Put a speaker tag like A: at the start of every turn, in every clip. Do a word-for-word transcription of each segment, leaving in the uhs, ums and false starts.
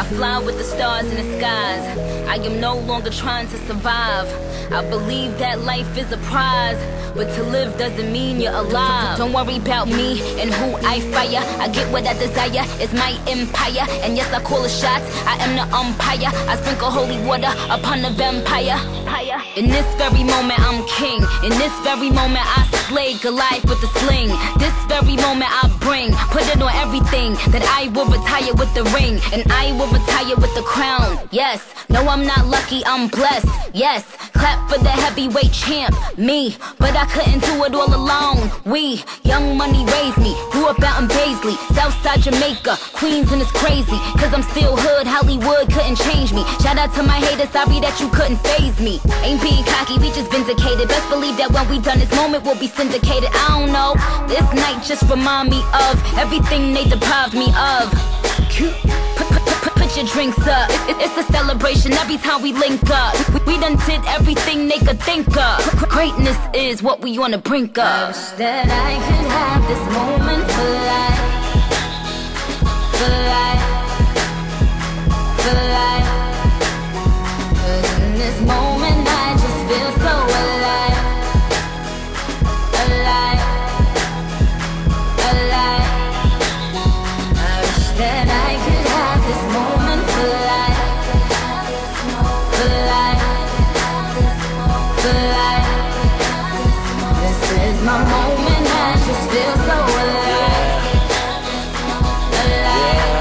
A: fly with the stars in the skies. I am no longer trying to survive. I believe that life is a prize, but to live doesn't mean you're alive. Don't worry about me and who I fire. I get what I desire, it's my empire. And yes, I call the shots, I am the umpire. I sprinkle holy water upon the vampire. In this very moment I'm king. In this very moment I slay Goliath with the sling. This very moment I bring, put it on everything, that I will retire with the ring, and I will retire with the crown. Yes, no, I'm not lucky, I'm blessed. Yes, clap for the heavyweight champ, me. But I couldn't do it all alone. We, Young Money raised me, grew up out in Paisley, Southside Jamaica, Queens, and it's crazy, cause I'm still hood, Hollywood couldn't change me. Shout out to my haters, sorry that you couldn't faze me. Ain't being cocky, we just vindicated. Best believe that when we done, this moment will be syndicated. I don't know, this night just remind me of everything they deprived me of. Put, put, put, put your drinks up, it, it's a celebration every time we link up. We, we done did everything they could think of. Greatness is what we on the brink of.
B: I wish that I could have this moment for life, for life, for life. Cause in this moment I just feel so alive, alive, alive. I wish that I could have this moment for life, for life, for life. This is my moment, I just feel so alive, alive,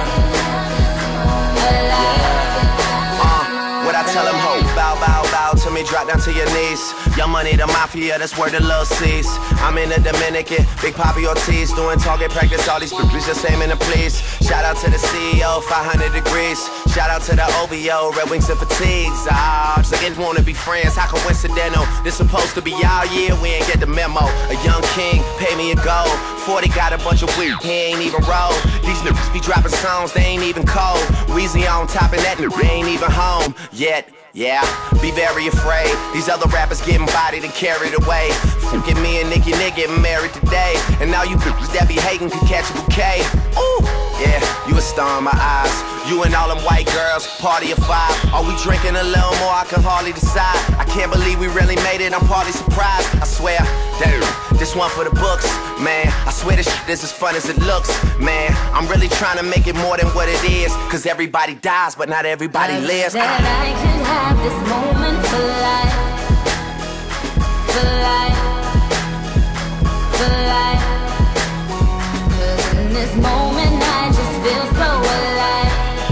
B: alive.
C: Uh, what I tell them, ho, bow, bow, bow to me, drop down to your knees. Young Money, the mafia, that's where the love sees. I'm in the Dominican, Big Papi Ortiz, doing target practice, all these bitches just aiming to please. Shout out to the C E O, five hundred degrees. Shout out to the O V O, Red Wings and Fatigues. Ah, just like wanna be friends, how coincidental? This supposed to be y'all year, we ain't get the memo. A young king, pay me a gold. forty got a bunch of weed, he ain't even roll. These niggas be dropping songs, they ain't even cold. Weezy on top of that, they ain't even home yet. Yeah, be very afraid. These other rappers getting bodied and carried away. Forget me and Nicki Nick getting married today. And now you bitches that be hating can catch a bouquet. Ooh, yeah, you a star in my eyes. You and all them white girls, party of five. Are we drinking a little more? I can hardly decide. I can't believe we really made it, I'm partly surprised. I swear, damn, this one for the books. Man, I swear this shit is as fun as it looks. Man, I'm really trying to make it more than what it is. Cause everybody dies, but not everybody
B: I
C: lives.
B: That I could have this moment for life, for life, for life. Cause in this moment I just feel so alive,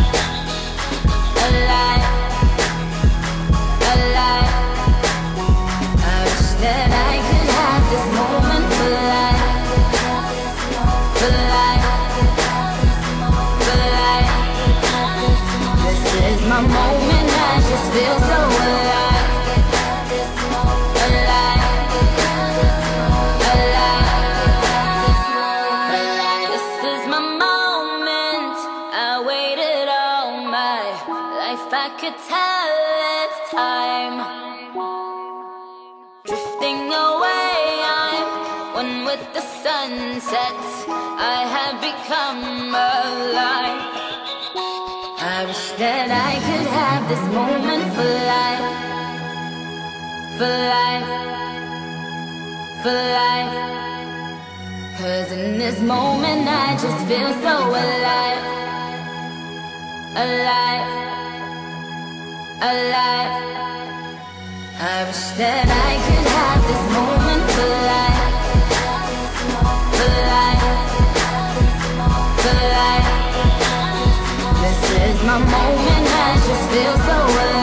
B: alive, alive. I wish that I could have this moment for life, for life, for life. This is my moment, I just feel so alive, alive, alive. This is my moment, I waited all my life, I could tell it's time. Drifting away, I'm one with the sunset, I have become alive. I wish that I could have this moment for life, for life, for life. Cause in this moment I just feel so alive, alive, alive. I wish that I could have this moment for life, for life, for life. This is my moment, I just feel so alive.